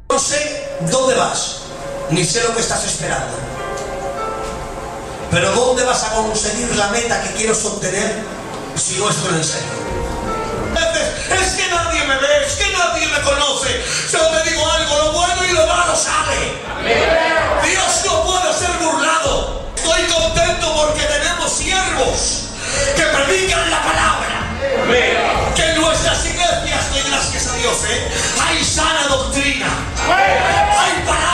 No sé dónde vas, ni sé lo que estás esperando. Pero ¿dónde vas a conseguir la meta que quieres obtener si no es con el Señor? Es que nadie me ve, es que nadie me conoce. Yo te digo algo, lo bueno y lo malo sale. Dios no puede ser burlado. Estoy contento porque tenemos siervos que predican la palabra. Que en nuestras iglesias, doy gracias a Dios, hay sana doctrina. Hay palabra